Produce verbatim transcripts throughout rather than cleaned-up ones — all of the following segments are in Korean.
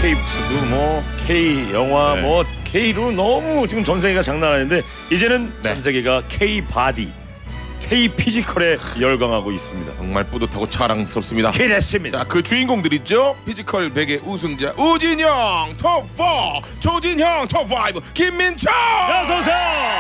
K 푸드, 뭐 K 영화, 네. 뭐 K로 너무 지금 전 세계가 장난 아닌데 이제는 네. 전 세계가 K 바디, K 피지컬에 열광하고 있습니다. 정말 뿌듯하고 자랑스럽습니다. 그렇습니다. 자, 그 주인공들 있죠? 피지컬 백의 우승자 우진영 톱사, 조진형 톱오, 김민철. 어서 오세요.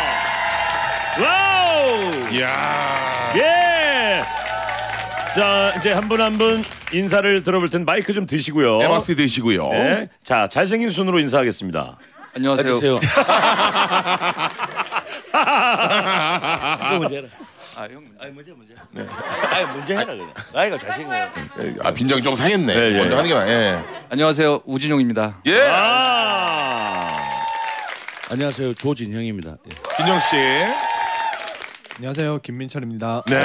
와우. 이야. 예. 자, 이제 한 분 한 분 인사를 들어볼 텐데 마이크 좀 드시고요. 에마스 되시고요. 네. 자, 잘생긴 순으로 인사하겠습니다. 안녕하세요. 해주세요. 이거 문제 해라. 아, 형. 아니 문제 문제. 네. 아니 문제 해라 그냥. 나이가 잘생겨요. 아, 빈정이 좀 상했네. 예, 예. 먼저 하는 게 나아. 예. 안녕하세요. 우진용입니다. 예. 아. 안녕하세요. 조진형입니다. 예. 진영 씨. 안녕하세요. 김민철입니다. 네.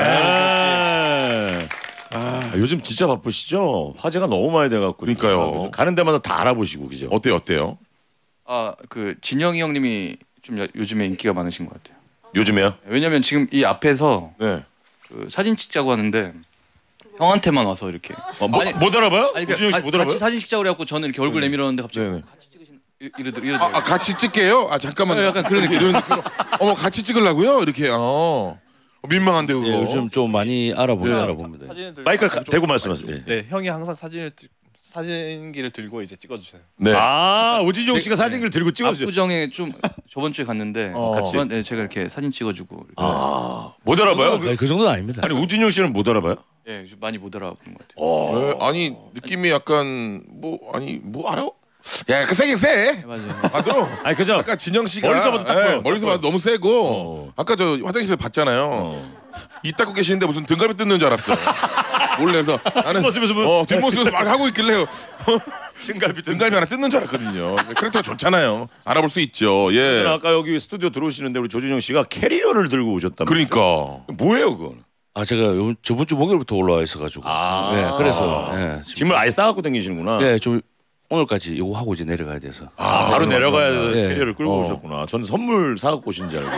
네. 아, 요즘 진짜 바쁘시죠? 화제가 너무 많이 돼갖고. 그러니까요. 그죠? 가는 데마다 다 알아보시고, 그죠? 어때요, 어때요? 아, 그 진영이 형님이 좀 요- 요즘에 인기가 많으신 것 같아요. 요즘에요? 왜냐면 지금 이 앞에서 네. 그 사진 찍자고 하는데 형한테만 와서 이렇게. 어, 뭐, 아니, 못 알아봐요? 아니 우진영 그 씨못 같이 알아봐요? 사진 찍자고 그래갖고 저는 이렇게 얼굴 내밀었는데 갑자기 네네. 같이 찍으신 이러더 이러더. 아, 아 같이 찍게요? 아 잠깐만. 네, 약간 그런 느낌. 이런 느낌. 어머 같이 찍으려고요? 이렇게. 어. 민망한데 그거. 예, 요즘 좀 많이 알아보, 알아봅니다. 사진을 들고 마이크를 가- 대고 말씀하세요. 예. 네, 형이 항상 사진을 들, 사진기를 들고 이제 찍어주세요. 네. 아, 오진용 씨가 사진기를 들고 찍어주죠. 압구정에 좀 저번 주에 갔는데 어. 같이 네, 제가 이렇게 사진 찍어주고. 이렇게. 아, 못 알아봐요? 네, 그 정도는 아닙니다. 아니, 우진용 씨는 못 알아봐요? 예, 좀 많이 못 알아보는 것 같아요. 어. 네, 아니 느낌이 약간 뭐 아니 뭐 알아? 야, 약간 세긴 세. 네, 맞아요. 봐도. 아니, 그죠? 아까 진영 씨가 멀리서 봐도 딱 예, 보여. 멀리서 딱 봐도 너무 세고. 어. 아까 저 화장실에서 봤잖아요. 어. 이 닦고 계시는데 무슨 등갈비 뜯는 줄 알았어. 몰래서 나는 뒷모습에서 뭐- 어 뒷모습에서 말 하고 있길래 등갈비 등갈비 하나 뜯는 줄 알았거든요. 캐릭터가 좋잖아요. 알아볼 수 있죠. 예. 아까 여기 스튜디오 들어오시는데 우리 조진영 씨가 캐리어를 들고 오셨다면 그러니까. 뭐예요 그건? 아 제가 요, 저번 주 목요일부터 올라와 있어가지고. 아. 네, 그래서 예, 지금, 짐을 아예 싸갖고 다니시는구나. 네, 좀 오늘까지 이거 하고 이제 내려가야 돼서. 아, 바로 내려가야 네. 캐리어를 끌고 어. 오셨구나. 저는 선물 사갖고 오신 줄 알고.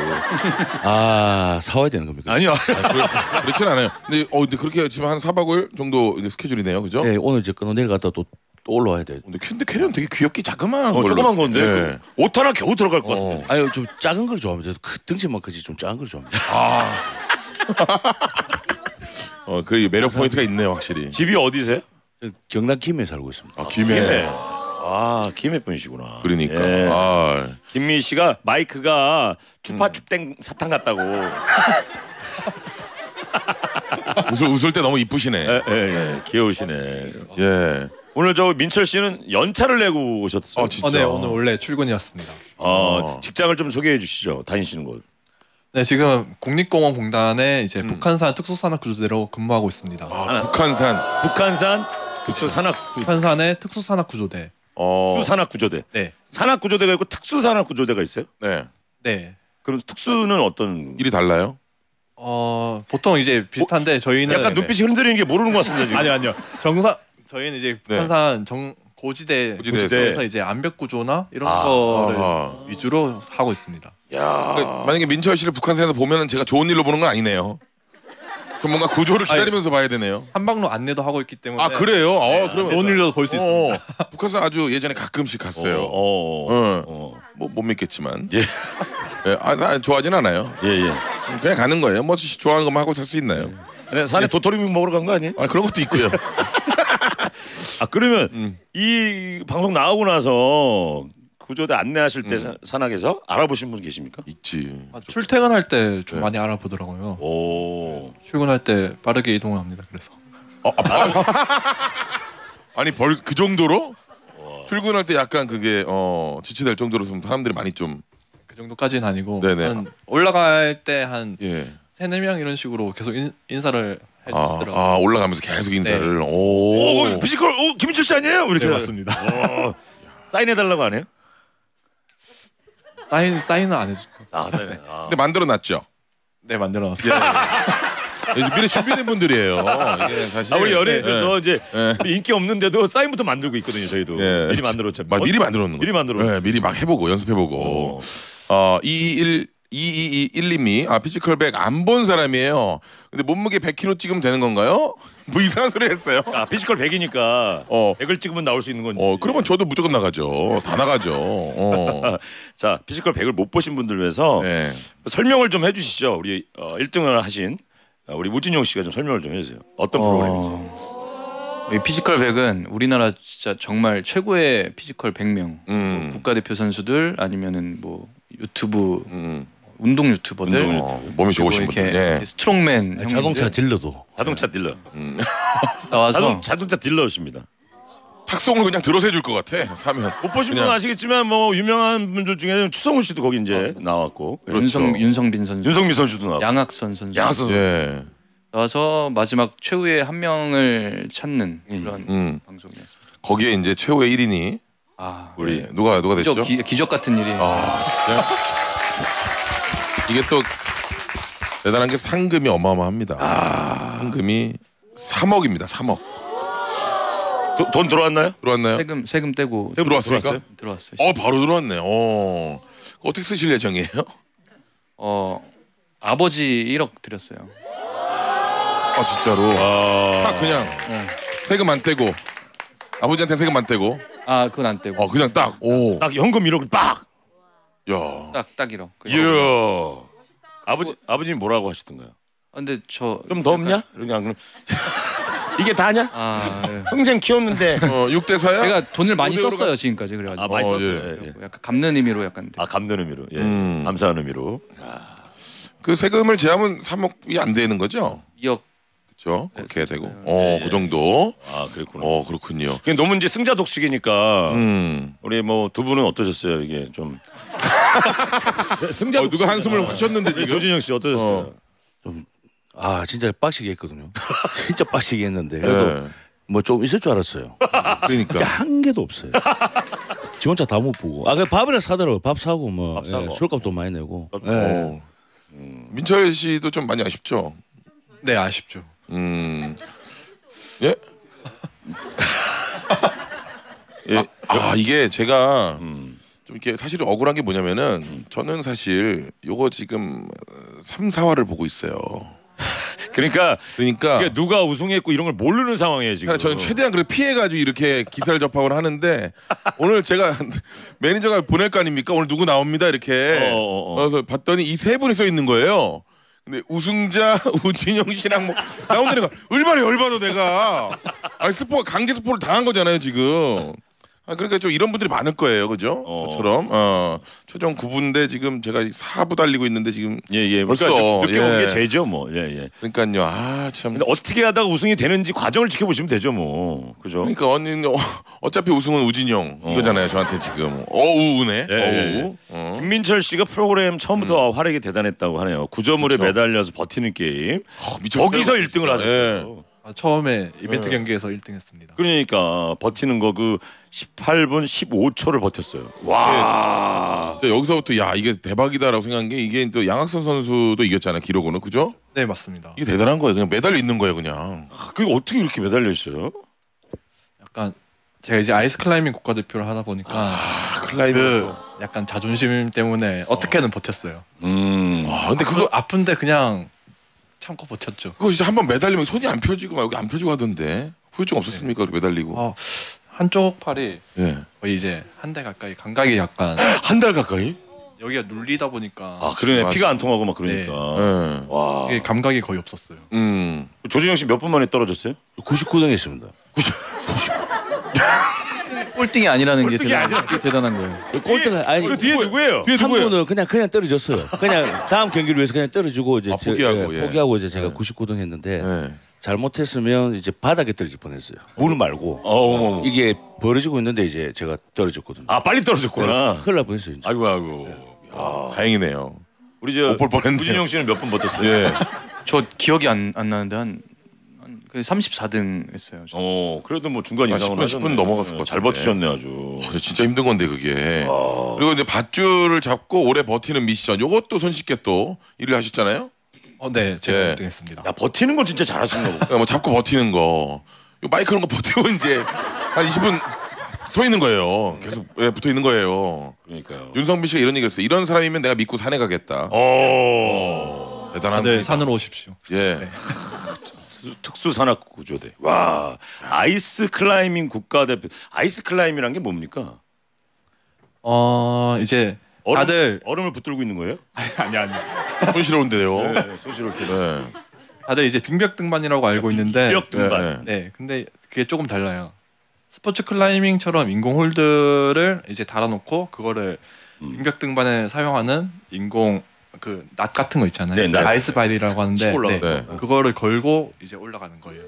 아 사와야 되는 겁니까? 아니요. 그렇진 않아요. 근데 어 근데 그렇게 지금 한 사 박을 정도 이제 스케줄이네요. 그죠? 네, 오늘 이제 끊어 내려갔다 또, 또 올라와야 돼. 근데 근데 캐리어는 되게 귀엽게 자그마한 어, 걸로. 조그만 건데 예. 그 옷 하나 겨우 들어갈 것 어. 같은데. 아유 좀 작은 걸 좋아합니다. 그 등치만 크지 좀 작은 걸 좋아합니다. 어, 그 매력 포인트가 있네요, 확실히. 집이 어디세요? 저 경남 김해에 살고 있습니다. 아, 김해. 아, 김해 분이시구나. 그러니까. 예. 아. 김미 씨가 마이크가 추파춥땡 사탕 같다고. 웃을 웃을 때 너무 이쁘시네. 예, 예, 예. 귀여우시네. 예. 오늘 저 민철 씨는 연차를 내고 오셨어요. 아, 진짜. 어, 네, 오늘 원래 출근이었습니다. 어, 직장을 좀 소개해 주시죠. 다니시는 곳. 네, 지금 국립공원공단에 이제 북한산 특수산악구조대로 근무하고 있습니다. 아, 북한산. 북한산 특수산악 북한산의 특수산악구조대. 어. 특수산악구조대. 네, 산악구조대가 있고 특수산악구조대가 있어요? 네. 네. 그럼 특수는 어떤? 일이 달라요? 어, 보통 이제 비슷한데 저희는 약간 눈빛이 흔들리는 게 모르는 것 같습니다 지금. 아니요, 아니요. 정상 저희는 이제 네. 북한산 정 고지대 고지대에서. 고지대에서 이제 암벽 구조나 이런 아, 거를 아하. 위주로 하고 있습니다. 야. 그러니까 만약에 민철 씨를 북한산에서 보면은 제가 좋은 일로 보는 건 아니네요. 좀 뭔가 구조를 기다리면서 봐야 되네요. 한방로 안내도 하고 있기 때문에 아, 그래요? 어, 그러면 좋은 일로 볼 수 어, 있습니다. 북한산 아주 예전에 가끔씩 갔어요. 어. 어. 어. 어. 뭐 못 믿겠지만. 예. 예, 아, 나 좋아하진 않아요. 예, 예. 그냥 가는 거예요. 뭐 좋아하는 것만 하고 살 수 있나요? 아니, 산에 도토리묵 먹으러 간 거 아니에요? 아, 그런 것도 있고요. 아, 그러면 음. 이 방송 나오고 나서 구조대 안내하실 때 사- 산악에서 알아보신 분 계십니까? 있지. 아, 출퇴근할 때 좀 네. 많이 알아보더라고요. 오. 출근할 때 빠르게 이동을 합니다. 그래서 어, 아, 아니 벌 그 정도로 출근할 때 약간 그게 어 지체될 정도로 좀 사람들이 많이 좀 그 정도까지는 아니고 네네. 한 올라갈 때 한 예. 세네 명 이런 식으로 계속 인, 인사를 아, 해주시더라고요. 아 올라가면서 계속 인사를. 오, 오. 피지컬, 오, 김민철 씨 아니에요? 이렇게. 네, 맞습니다. 어, 사인해 달라고 안 해요? 사인 사인은 안 해주고 아, 사인. 아. 근데 만들어 놨죠. 네 만들어놨어요. 예, 미리 준비된 분들이에요. 이게 사실. 아, 우리 연예인들도 예. 이제 예. 인기 없는데도 사인부터 만들고 있거든요. 저희도 예. 미리 만들었죠. 막 미리 만들어 놓는 거. 미리 만들어. 예, 미리 막 해보고 연습해보고. 어, 이이일 이이이일님이 아 피지컬백 안 본 사람이에요. 근데 몸무게 백 킬로그램 찍으면 되는 건가요? 뭐 이상한 소리 했어요. 아 피지컬 백이니까 어. 백을 찍으면 나올 수 있는 건지. 어 그러면 저도 무조건 나가죠. 다 나가죠. 어. 자 피지컬 백을 못 보신 분들 위해서 네. 설명을 좀 해주시죠. 우리 어, 일 등을 하신 우리 우진용 씨가 좀 설명을 좀 해주세요. 어떤 프로그램인지. 이 피지컬 백은 우리나라 진짜 정말 최고의 피지컬 백 명 음. 뭐 국가대표 선수들 아니면은 뭐 유튜브 음. 운동 유튜버들 운동 어, 몸이 그리고 좋으신 이렇게 분들. 예. 스트롱맨 형님들 자동차 딜러도 자동차 딜러. 나와서 자동, 자동차 딜러십니다. 탁송을 그냥 들어서 해줄 것 같아. 사면. 못 보신 그냥. 분은 아시겠지만 뭐 유명한 분들 중에는 추성훈 씨도 거기 이제 나왔고 윤성 윤성빈 선수, 윤성민 선수도 나왔고 양학선 선수 양학선 선수. 예. 나와서 마지막 최후의 한 명을 찾는 그런 음. 방송이었습니다. 거기에 이제 최후의 일 인이 아, 우리 예. 누가 누가 됐죠? 기적, 기, 기적 같은 일이. 아, 진짜? 이게 또 대단한 게 상금이 어마어마합니다. 아. 상금이 삼억입니다. 삼억. 도, 돈 들어왔나요? 들어왔나요? 세금 세금 떼고 세금 들어왔습니까? 들어왔어요? 들어왔어요. 어 바로 들어왔네. 어 어떻게 쓰실 예정이에요? 어 아버지 일억 드렸어요. 아 진짜로. 아. 딱 그냥 세금 안 떼고 아버지한테 세금 안 떼고. 아 그건 안 떼고 어 그냥 딱. 오. 딱 현금 일억을 빡. 야. 딱 딱 일억. 이야. 아버지 아버님 뭐라고 하시던가요? 아, 근데 저 좀 더 없냐? 이렇게 안 그럼 이게 다냐? 아 예. 평생 키웠는데. 어 육 대 사야? 제가 돈을 많이 오대오로가- 썼어요 지금까지 그래가지고. 아 많이 어, 썼어요. 예. 예, 예. 약간 갚는 의미로 약간. 아 감는 의미로. 예. 음. 감사한 의미로. 그 세금을 제하면 삼억이 안 되는 거죠? 이억. 그렇죠. 그렇게 되고. 네. 어, 그 정도. 아 그랬구나. 어, 그렇군요. 그게 너무 이제 승자 독식이니까 음. 우리 뭐 두 분은 어떠셨어요? 이게 좀 승자 어, 누가 한숨을 확 쉬었는데 우리 지금. 조진영 씨 어떠셨어요? 아 진짜 빡시게 했거든요. 진짜 빡시게 했는데 그래도 네. 뭐 좀 있을 줄 알았어요. 그러니까. 진짜 한 개도 없어요. 지 혼자 다 못 보고. 아그 밥이나 사더라고. 밥 사고 뭐 밥 사고. 예, 술값도 많이 내고. 예. 어. 민철 씨도 좀 많이 아쉽죠? 네 아쉽죠. 음. 예? 예. 아, 이게 제가 음. 좀 이렇게 사실 억울한 게 뭐냐면은 저는 사실 요거 지금 삼, 사화를 보고 있어요. 그러니까 그러니까 이게 누가 우승했고 이런 걸 모르는 상황이에요 지금. 그러니까 저는 최대한 그래 피해가지고 이렇게 기사를 접하곤 하는데 오늘 제가 매니저가 보낼 거 아닙니까? 오늘 누구 나옵니다 이렇게. 어, 어, 어. 그래서 봤더니 이 세 분이 써 있는 거예요. 근데 우승자 우진영 씨랑 뭐 나온다는 거 얼마나 열받아 내가. 아니 스포가 강제 스포를 당한 거잖아요 지금. 아 그러니까 좀 이런 분들이 많을 거예요, 그죠? 어. 저처럼 어, 최종 구 부인데 지금 제가 사 부 달리고 있는데 지금 예예. 벌써, 그러니까 늦게 온 예. 게 죄죠 뭐. 예예. 그러니까요. 아 참. 근데 어떻게 하다가 우승이 되는지 과정을 지켜보시면 되죠 뭐. 그죠? 그러니까 언니는 어, 어차피 우승은 우진영 이거잖아요 저한테 지금 어우네 예, 예, 어우 어. 김민철 씨가 프로그램 처음부터 활약이 대단했다고 하네요. 구조물에 그쵸. 매달려서 버티는 게임. 어, 미쳤어요, 거기서 일 등을 진짜. 하셨어요. 아, 처음에 이벤트 네. 경기에서 일 등했습니다. 그러니까 버티는 거 그 십팔 분 십오 초를 버텼어요. 와. 진짜 여기서부터 야 이게 대박이다라고 생각한 게 이게 또 양학선 선수도 이겼잖아요 기록으로는 그죠? 네 맞습니다. 이게 대단한 거예요 그냥 매달려 있는 거예요 그냥. 그게 어떻게 이렇게 매달려 있어요? 약간 제가 이제 아이스 클라이밍 국가대표를 하다 보니까 아 클라이밍 그 약간 자존심 때문에 어떻게든 버텼어요. 음. 아 근데 그거 그거 아픈데 그냥 참고 버텼죠. 그거 진짜 한번 매달리면 손이 안 펴지고 막 여기 안 펴지고 하던데 후유증 없었습니까 그렇게 매달리고? 어, 한쪽 팔이 예. 거의 이제 한 대 가까이 감각이 약간 한 달 가까이? 여기가 눌리다 보니까 아 그러네. 맞아. 피가 안 통하고 막 그러니까. 예. 와. 이게 감각이 거의 없었어요. 음. 조진영 씨 몇 분 만에 떨어졌어요? 구십구 등 했습니다. 꼴등이 아니라는 게 꼴등이 대단, 아니라- 게 대단한 거예요. 꼴등은 아니 그 뒤에 누구예요? 뒤에 한 누구예요? 분은 그냥 그냥 떨어졌어요. 그냥 다음 경기를 위해서 그냥 떨어지고 이제 아, 제- 포기하고, 예, 예. 포기하고 이제 제가 구십구 등 했는데 예. 잘못했으면 이제 바닥에 떨어질 뻔했어요. 물 말고 어. 이게 벌어지고 있는데 이제 제가 떨어졌거든요. 아 빨리 떨어졌구나. 큰일 날 뻔했어요. 진짜. 아이고 아이고. 야. 다행이네요. 우리 저 못 볼 뻔했네요. 우진영 씨는 몇 분 버텼어요? 예. 저 기억이 안, 안 나는데 한, 한 삼십사 등 했어요. 저. 어 그래도 뭐 중간 아, 이상은 십 분, 십 분 하셨네. 넘어갔을 것 잘 같은데. 버티셨네 아주. 어, 진짜 힘든 건데 그게. 그리고 이제 밧줄을 잡고 오래 버티는 미션. 요것도 손쉽게 또 일을 하셨잖아요. 어, 네 제가 예. 일 등 했습니다. 야 버티는 건 진짜 잘하시는 거 보다. 그러니까 뭐 잡고 버티는 거. 요 마이크 그런 거 버티고 이제 한 이십 분 서 있는 거예요. 계속 예, 붙어 있는 거예요. 그러니까요. 윤성빈 씨가 이런 얘기했어요. 이런 사람이면 내가 믿고 산에 가겠다. 어. 대단한 네 분이다. 산으로 오십시오. 예. 특수 산악 구조대. 와 아이스 클라이밍 국가대표. 아이스 클라이밍이란 게 뭡니까? 어 이제 얼음, 다들 얼음을 붙들고 있는 거예요? 아니 아니 손실온데요. 네, 소시로 때. 네. 다들 이제 빙벽 등반이라고 알고 있는데 벽 등반. 네, 네. 네 근데 그게 조금 달라요. 스포츠 클라이밍처럼 인공 홀드를 이제 달아놓고 그거를 음. 빙벽 등반에 사용하는 인공 그 낫 같은 거 있잖아요. 네, 낫. 아이스 바일이라고 하는데 치고 올라가는 네, 거. 그거를 걸고 이제 올라가는 거예요.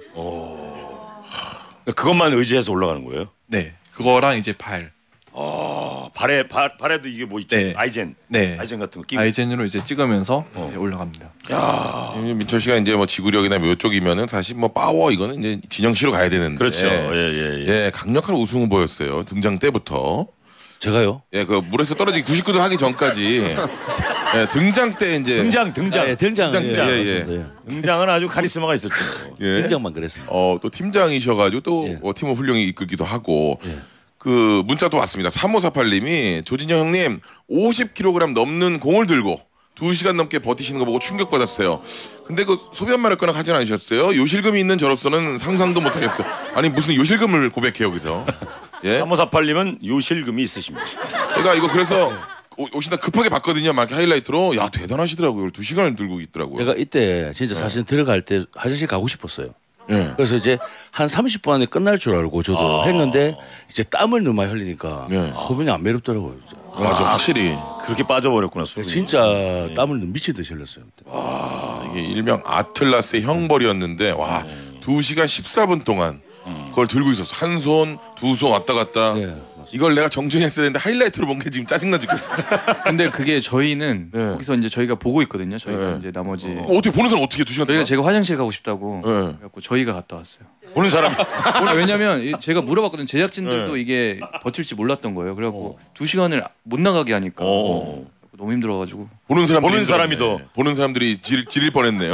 그것만 의지해서 올라가는 거예요? 네 그거랑 이제 발. 어, 발에 발 발에도 이게 뭐 있죠? 네. 아이젠. 네. 아이젠 같은 거 끼고. 아이젠으로 이제 찍으면서 이제 올라갑니다. 민철 씨가 이제 뭐 지구력이나 뭐 이쪽이면은 사실 뭐 파워 이거는 이제 진영 씨로 가야 되는데. 그렇죠. 예, 예, 예. 예, 강력한 우승 후보였어요. 등장 때부터. 제가요? 예, 그 물에서 떨어지기 구십구 도 하기 전까지. 예, 등장 때 이제 등장 등장. 아, 예, 등장. 등장, 예, 예, 예. 맞습니다. 예. 등장은 아주 카리스마가 있었죠. 예. 등장만 그랬습니다. 어, 또 팀장이셔가지고 또 예. 어, 팀을 훌륭히 이끌기도 하고. 예. 그 문자도 왔습니다. 삼오사팔님이 조진영 형님 오십 킬로그램 넘는 공을 들고 두 시간 넘게 버티시는 거 보고 충격받았어요. 근데 그 소변 마를 거나 하진 않으셨어요? 요실금이 있는 저로서는 상상도 못하겠어요. 아니 무슨 요실금을 고백해요 여기서. 예? 삼오사팔님은 요실금이 있으십니다. 제가 이거 그래서 오- 오신다 급하게 봤거든요. 막 이렇게 하이라이트로. 야 대단하시더라고요. 두 시간을 들고 있더라고요. 제가 이때 진짜 사실 들어갈 때 화장실 가고 싶었어요. 예. 그래서 이제 한 삼십 분 안에 끝날 줄 알고 저도 했는데 이제 땀을 너무 많이 흘리니까 네. 소변이 안 매렵더라고요. 진짜. 맞아 확실히 그렇게 빠져버렸구나 수분이. 진짜 땀을 미친 듯이 흘렸어요. 그때. 이게 일명 아틀라스의 형벌이었는데 와 두 시간 십사 분 동안 그걸 들고 있었어. 한 손, 두 손 왔다 갔다. 네, 이걸 내가 정중히 했어야 되는데 하이라이트로 본 게 지금 짜증나 죽겠어. 근데 그게 저희는 네. 거기서 이제 저희가 보고 있거든요. 저희가 네. 이제 나머지 어, 어떻게 보는 사람 어떻게 두 시간 저희가 동안? 제가 화장실 가고 싶다고 네. 그래갖고 저희가 갔다 왔어요. 보는 사람. 아, 왜냐면 이- 제가 물어봤거든요. 제작진들도 네. 이게 버틸지 몰랐던 거예요. 그래갖고 두 시간을 못 나가게 하니까 어. 너무 힘들어가지고 보는 사람 보는 사람이 더. 보는 사람들이 질, 지릴 뻔했네요.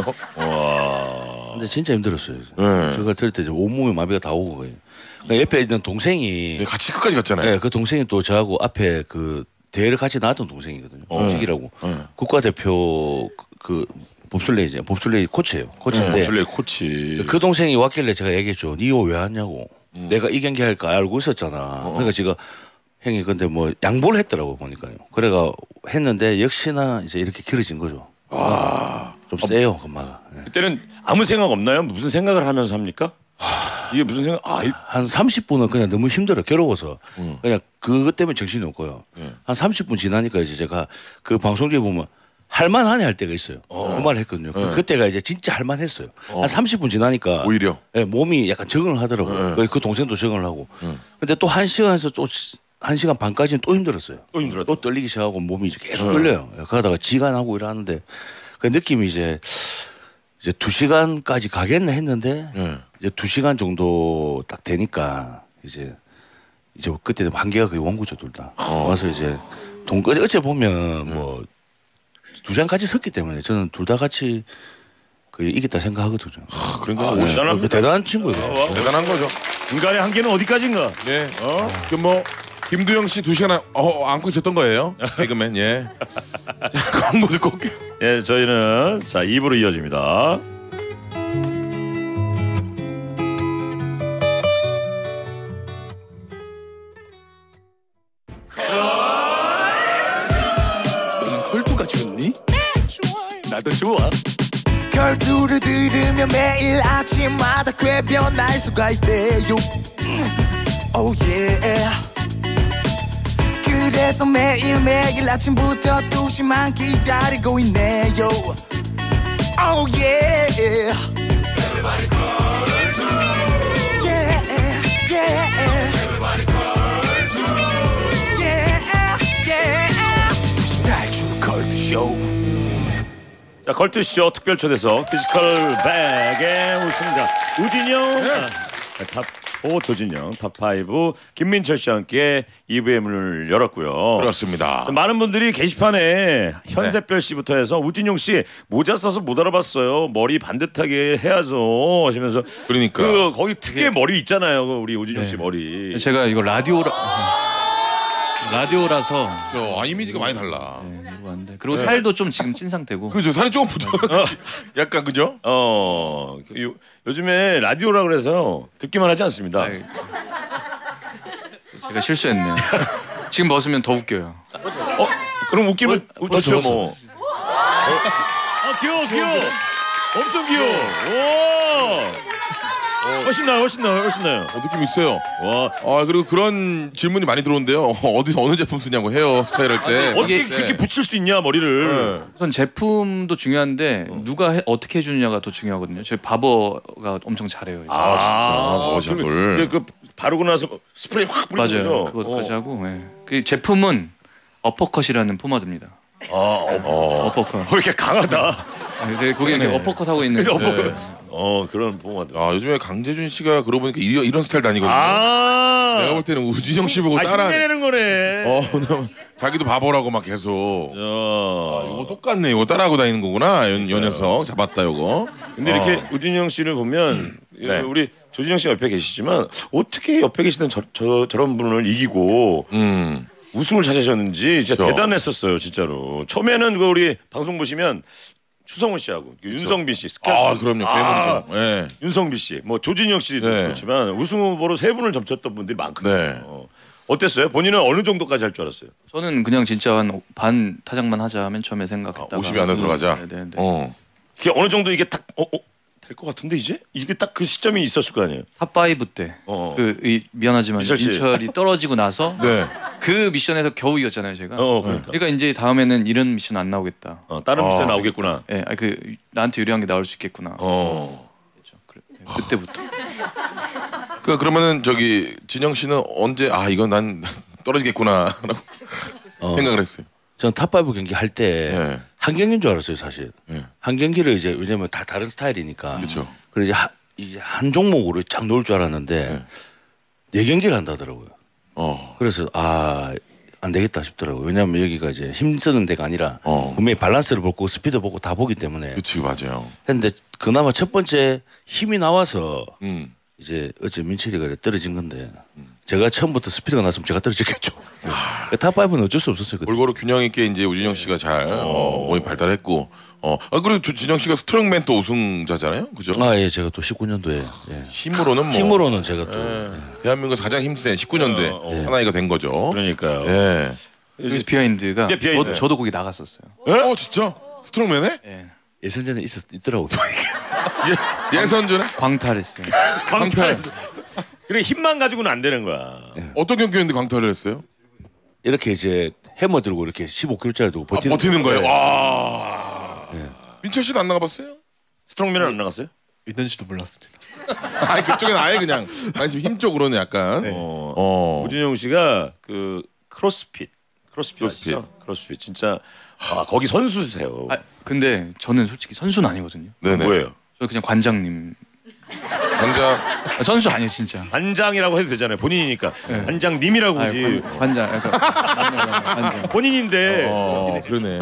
근데 진짜 힘들었어요. 네. 저걸 들을 때 이제 온몸에 마비가 다 오고 거예요. 그러니까 옆에 있는 동생이 네, 같이 끝까지 갔잖아요. 네, 그 동생이 또 저하고 앞에 그 대회를 같이 나왔던 동생이거든요. 어. 움직이라고 네. 국가대표 그, 그 봅슬레이제 봅슬레이 코치예요. 코치인데 플레이 코치. 그 동생이 왔길래 제가 얘기했죠. 니 이거 왜 왔냐고. 음. 내가 이 경기 할까 알고 있었잖아. 어. 그러니까 제가 형이 근데 뭐 양보를 했더라고 보니까요. 그래가 했는데 역시나 이제 이렇게 길어진 거죠. 아. 좀 세요 금마가. 네. 그때는 아무 생각 없나요? 무슨 생각을 하면서 합니까? 이게 무슨 생각? 아, 이- 한 삼십 분은 그냥 너무 힘들어 괴로워서 음. 그냥 그것 때문에 정신이 없고요. 네. 한 삼십 분 지나니까 이제 제가 그 방송국에 보면 할만하네 할 때가 있어요. 그 말을 했거든요. 그- 그때가 이제 진짜 할만했어요. 한 삼십 분 지나니까 네. 오히려. 예, 몸이 약간 적응을 하더라고요. 네. 그- 그 동생도 적응을 하고. 근데 또 한 시간에서 또 한 시간 반까지는 또 힘들었어요. 또 힘들었다. 또 떨리기 시작하고 몸이 이제 네. 계속 떨려요. 예, 그러다가 지간하고 이러는데 그 느낌이 이제 이제 두 시간까지 가겠네 했는데 네. 이제 두 시간 정도 딱 되니까 이제 이제 그때 한계가 거의 원구죠 둘 다. 와서 이제 동 어째 보면 뭐 두 시간 같이 섰기 때문에 저는 둘 다 같이 거의 이겼다 생각하거든요. 아, 그러니까 아, 오십- 대단합니다. 그 대단한 친구예요. 대단한 거죠. 인간의 한계는 어디까지인가? 네. 어? 그뭐 김두영 씨 두 시간 안- 어, 안고 있었던 거예요. 개그맨 예. 자, 광고 듣고 올게요. 예, 저희는 자 이 부로 이어집니다. 너는 컬투가 좋니? 나도 좋아. 걸투를 들으면 매일 아침마다 쾌변할 수가 있대요. Oh yeah. 그래서 매일매일 아침부터 두 시만 기다리고 있네요. Oh yeah. Everybody call to. Yeah, yeah. Everybody call to. Yeah, yeah. 달주 걸투 쇼. 자 걸트쇼 특별 초대석 피지컬 백의 우승자 우진영, 네. 아, 탑오 조진영, 탑오 김민철 씨와 함께 이 부의 문을 열었고요. 그렇습니다. 자, 많은 분들이 게시판에 현세별 씨부터 해서 우진용 씨 모자 써서 못 알아봤어요. 머리 반듯하게 해야죠 하시면서 그러니까. 그 거기 특유의 머리 있잖아요. 그 우리 우진용 씨 머리. 제가 이거 라디오라 라디오라서 저, 아 이미지가 많이 달라. 네, 이거 안 돼. 그리고 살도 좀 지금 찐 상태고. 그죠 살이 조금 붙어. 약간 그죠? 어 요, 요즘에 라디오라 그래서 듣기만 하지 않습니다. 아이, 제가 실수했네요. 지금 벗으면 더 웃겨요. 어 그럼 웃기면 어, 웃죠 벗어, 뭐. 아 귀여워 귀여워. 엄청 귀여워. 와. 훨씬 나요 훨씬 나요 훨씬 나요. 어, 느낌 있어요. 와. 아 그리고 그런 질문이 많이 들어오는데요. 어디 어느 제품 쓰냐고 헤어 스타일 할 때. 어떻게 이게- 그렇게 붙일 수 있냐 머리를. 네. 우선 제품도 중요한데 누가 해, 어떻게 해주느냐가 더 중요하거든요. 저희 바버가 엄청 잘해요. 이거. 아, 진짜. 그러면 머리샵을. 이제 그 바르고 나서 스프레이 확 뿌리는 맞아요. 거죠. 그것까지 어. 하고. 예. 그 제품은 어퍼컷이라는 포마드입니다. 아, 어. 어퍼컷. 어, 이렇게 강하다. 네, 거기는 네. 어퍼컷 하고 있는. 어퍼컷. 어 그런 포마드. 아 요즘에 강재준 씨가 그러고 보니까 이런, 이런 스타일 다니거든요. 아. 내가 볼 때는 우진영 씨 보고 아, 따라. 흉내내는 거네. 어, 그다음에 자기도 바보라고 막 계속. 야. 이거 똑같네. 이거 따라하고 다니는 거구나. 요, 요 녀석 잡았다 요거. 근데 이렇게 어. 우진영 씨를 보면 네. 우리 조진영 씨가 옆에 계시지만 어떻게 옆에 계시던 저, 저 저런 분을 이기고 음. 우승을 찾으셨는지 진짜 그렇죠. 대단했었어요 진짜로. 처음에는 그 우리 방송 보시면 추성훈 씨하고 윤성빈 씨, 스캔. 아 그럼요. 아, 괴물이죠. 예. 윤성빈 씨, 뭐 조진영 씨도 네. 그렇지만 우승 후보로 세 분을 점쳤던 분들이 많거든요. 네. 어. 어땠어요? 본인은 어느 정도까지 할 줄 알았어요? 저는 그냥 진짜 한 반 타작만 하자 맨 처음에 생각했다가. 오십이 안에 들어가자. 네, 네, 네. 어. 그게 어느 정도 이게 딱 어, 어, 될 것 같은데 이제 이게 딱 그 시점이 있었을 거 아니에요? 탑파이브 때. 어. 그 이, 미안하지만 민철 씨. 민철이 떨어지고 나서 네. 그 미션에서 겨우 이겼잖아요 제가. 어, 그러니까. 그러니까 이제 다음에는 이런 미션 안 나오겠다. 어, 다른 어. 미션 나오겠구나. 예, 아, 그 나한테 유리한 게 나올 수 있겠구나. 어. 그렇죠. 그래, 예, 그때부터. 그 그러면은 저기 진영 씨는 언제 아 이건 난 떨어지겠구나라고 생각을 했어요. 저는 탑파이브 경기 할 때 네. 한 경기인 줄 알았어요 사실. 네. 한 경기를 이제 왜냐면 다 다른 스타일이니까. 그렇죠. 그래서 이제 한, 이제 한 종목으로 쫙 놓을 줄 알았는데 네, 경기를 한다더라고요. 어. 그래서 아 안 되겠다 싶더라고요. 왜냐하면 여기가 이제 힘쓰는 데가 아니라 어. 분명히 밸런스를 보고 스피드 보고 다 보기 때문에. 그렇지 맞아요. 했는데 그나마 첫 번째 힘이 나와서 음. 이제 어째 민철이가 이렇게 떨어진 건데 제가 처음부터 스피드가 났으면 제가 떨어졌겠죠. 탑파이브는 어쩔 수 없었어요. 그때. 골고루 균형 있게 이제 우진영 씨가 잘 어, 몸이 발달했고 어. 아 그리고 조- 진영 씨가 스트롱맨 또 우승자잖아요. 그죠? 아 예, 제가 또 십구 년도에 예. 힘으로는 뭐 힘으로는 제가 또 예. 대한민국 가장 힘센 십구 년도에 하나이가 된 거죠. 그러니까요. 예. 그래서 비하인드가 예, 비하인드. 저, 저도 거기 나갔었어요. 어 진짜 스트롱맨에 예. 예선전에 있었 있더라고요. 예, 예선전에 광탈했어요. 광탈 그래 힘만 가지고는 안 되는 거야. 어떤 경기였는데 광탈을 했어요? 이렇게 이제 해머 들고 이렇게 십오 킬로짜리 들고 아, 버티는, 버티는 거예요. 네. 와. 민철 씨도 안 나가봤어요? 스트롱맨은 안 나갔어요? 있는지도 몰랐습니다. 아니 그쪽엔 아예 그냥 관심 힘 쪽으로는 약간. 어. 어. 우진영 씨가 그 크로스핏, 크로스핏, 크로스핏. 아시죠? 크로스핏 진짜 아 거기 선수세요. 아, 근데 저는 솔직히 선수는 아니거든요. 네네. 뭐예요? 저 그냥 관장님. 관장. 아, 선수 아니에요 진짜. 반장이라고 해도 되잖아요. 본인이니까 반장님이라고 아, 하지. 관, 관장. 약간, 관장. 본인인데 어 그러네.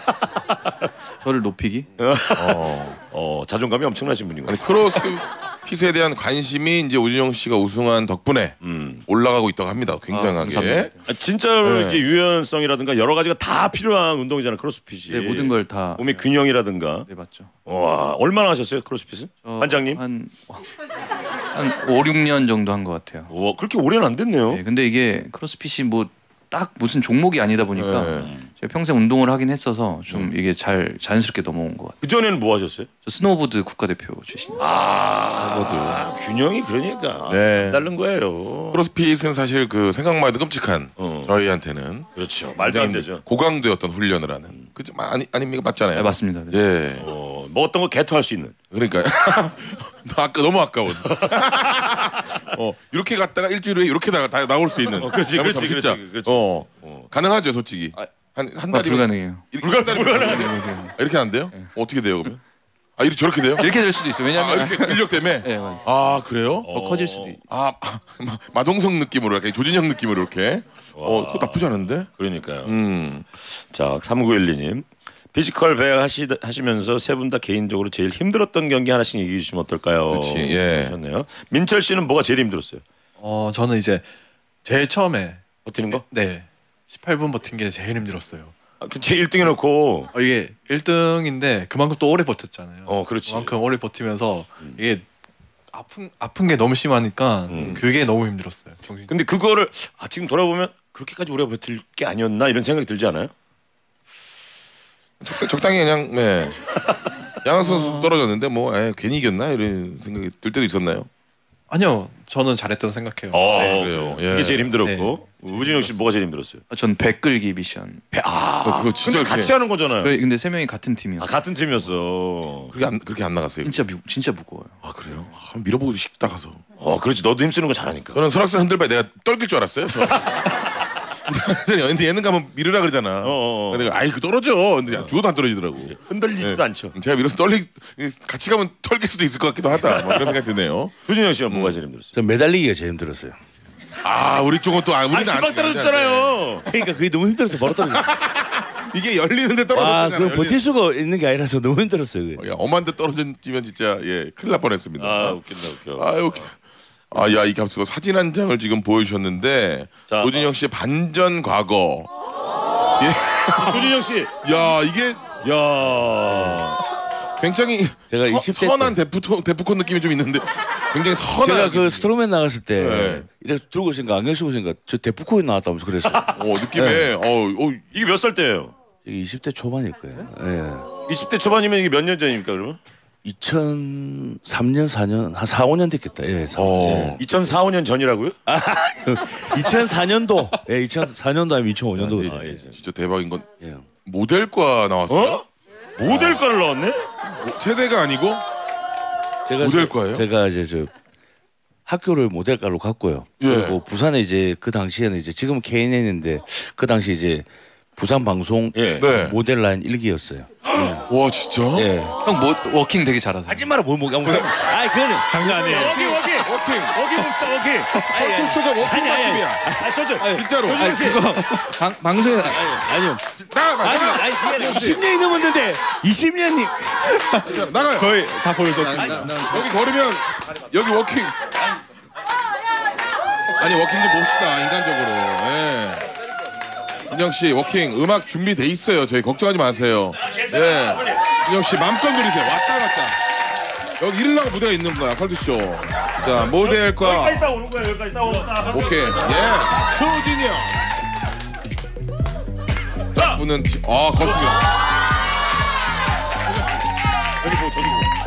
저를 높이기. 어. 어, 자존감이 엄청나신 분이고. 아니 크로스핏에 대한 관심이 이제 우진영 씨가 우승한 덕분에 음. 올라가고 있다고 합니다. 굉장하게. 아, 감사합니다. 아, 진짜로 네. 이렇게 유연성이라든가 여러 가지가 다 필요한 운동이잖아요. 크로스핏이. 네, 모든 걸 다. 몸의 균형이라든가. 네 맞죠. 와 얼마나 하셨어요 크로스핏은? 저 반장님? 한, 한 오, 육 년 정도 한 것 같아요. 와 그렇게 오래는 안 됐네요. 네, 근데 이게 크로스핏이 뭐 딱 무슨 종목이 아니다 보니까 네. 제가 평생 운동을 하긴 했어서 좀 이게 잘 자연스럽게 넘어온 것 같아요. 그 전에는 뭐 하셨어요? 저 스노우보드 국가대표 출신이에요. 아 균형이 그러니까 네. 다른 거예요. 크로스핏은 사실 그 생각만 해도 끔찍한 어. 저희한테는 그렇죠. 말도 안 되죠. 고강도의 어떤 훈련을 하는. 그죠? 아니 아닙니까 맞잖아요. 네, 맞습니다. 네. 예. 어, 뭐 어떤 거 개토할 수 있는. 그러니까 너 아까 너무 아까워. 어 이렇게 갔다가 일주일 후에 이렇게 다, 다 나올 수 있는. 어, 그렇지, 잘못하면 그렇지, 진짜. 그렇지, 그렇지. 어. 어. 가능하죠, 솔직히. 한 한 아, 달이 불가능해요. 이렇게 불가능해요. 이렇게 안 돼요? 어떻게 돼요 그러면? 아 이렇게 저렇게 돼요? 이렇게 될 수도 있어요. 아 왜냐하면 이렇게 근력 때문에. 네, 맞아요. 아 그래요? 더 커질 수도 있. 아 마, 마동석 느낌으로 이렇게 조진영 느낌으로 이렇게. 어 그거 나쁘지 않은데? 그러니까요. 음. 자 삼구일이 님 피지컬 배역 하시, 하시면서 세 분 다 개인적으로 제일 힘들었던 경기 하나씩 얘기해 주시면 어떨까요? 그렇지, 예. 하셨네요. 민철 씨는 뭐가 제일 힘들었어요? 어 저는 이제 제일 처음에 버티는 거? 네 십팔 분 버틴 게 제일 힘들었어요. 아, 제 일 등 해놓고 어, 이게 일 등인데 그만큼 또 오래 버텼잖아요. 어 그렇지. 그만큼 오래 버티면서 이게 아픈 아픈 게 너무 심하니까 그게 너무 힘들었어요. 정신. 근데 그거를 아, 지금 돌아보면 그렇게까지 오래 버틸 게 아니었나 이런 생각이 들지 않아요? 적당, 적당히 그냥 네. 양현석 선수 떨어졌는데 뭐 에이, 괜히 이겼나 이런 생각이 들 때도 있었나요? 아니요, 저는 잘했다고 생각해요. 어, 네, 그래요. 예. 이게 제일 힘들었고 우진영 씨 뭐가 제일 힘들었어요? 전 배 끌기 미션. 아, 어, 그거 진짜 근데 같이 그게- 하는 거잖아요. 그래, 근데 세 명이 같은 팀이었어. 아 같은 팀이었어. 그렇게 안 그렇게 안 나갔어요. 진짜 무, 진짜 무거워요. 아 그래요? 한번 밀어보고 싶다 가서. 어 그렇지 너도 힘쓰는 거 잘하니까. 저는 설악산 흔들바에 내가 떨길 줄 알았어요. 저. 근데 얘는 가면 밀으라 그러잖아. 어, 어. 근데 내가 아이 그 떨어져. 근데 죽어도 안 떨어지더라고. 흔들리지도 네. 않죠. 제가 밀어서 떨리 같이 가면 털길 수도 있을 것 같기도 하다. 뭐 그런 생각이 드네요. 조진영 씨가 뭐가 제일 힘들었어요? 전 매달리기가 제일 힘들었어요. 아 우리 쪽은 또 아, 우리는 아니 안- 금방 떨어졌잖아요. 그러니까 그게 너무 힘들어서 바로 떨어졌어요. 이게 열리는데 아, 떨어졌잖아요. 그 버틸 수가 있는 게 아니라서 너무 힘들었어요. 그게. 야, 엄한데 떨어지면 진짜 예 큰일 날 뻔했습니다. 아 웃긴다 웃겨. 아유 웃기다. 아야 이게 앞서 사진 한 장을 지금 보여주셨는데 자, 노진영 씨의 반전 과거. 조진영 씨. 야 이게 야. 굉장히 제가 서, 이십 대 선한 데프콘 데프콘 느낌이 좀 있는데 굉장히 선한. 제가 그 스트로맨 나갔을 때 네. 이렇게 들고 있으니까 안경 쓰고 있으니까 저 데프코에 나왔다면서 그랬어요. 어 느낌에 어, 어 이게 몇 살 때예요? 이게 이십 대 초반일 거예요. 예. 이십 대 초반이면 이게 몇 년 전입니까 그러면? 이천삼 년, 사 년, 한 사, 오 년 됐겠다. 예. 사, 어. 이천사, 오 년 전이라고요? 예. 이천사 년도. 예, 이천사 년도 아니면 이천오 년도. 아, 네, 진짜 대박인 건 예. 모델과 나왔어요. 어? 모델과를 나왔네? 체대가 아니고 제가 모델과예요? 제가 이제 저 학교를 모델과로 갔고요. 예. 그리고 부산에 이제 그 당시에는 이제 지금은 케이엔엔인데 그 당시 이제 부산 방송 예. 네. 모델 라인 일 기였어요. 와 진짜. 예. 형 뭐, 워킹 되게 잘하세요. 하지 마라 뭘 먹어. 아이 그거는 장난 아니에요. 워킹 워킹 워킹. 워킹 봅시다 워킹. 컬투쇼가 워킹 아니, 아니, 맛집이야. 아 저저 진짜로. 조진영 씨. 방, 방송에 아니요. 나가 아니 나가 아니 그게 이십 년이 넘었는데 이십 년이 나가요. 거의 다 보여줬습니다. 여기 걸으면 여기 워킹. 아니 워킹 좀 봅시다 인간적으로. 예. 진영 씨 워킹 음악 준비돼 있어요. 저희 걱정하지 마세요. 예. 진영 씨 맘껏 누리세요. 왔다 갔다. 여기 일라가 무대가 있는 거야 컬투쇼. 자 모델과 여기까지 딱 오는 거야 여기까지 딱 오는 오케이 예 조진영. 자 분은 아 컸습니다. 저기 보고 저기 보고.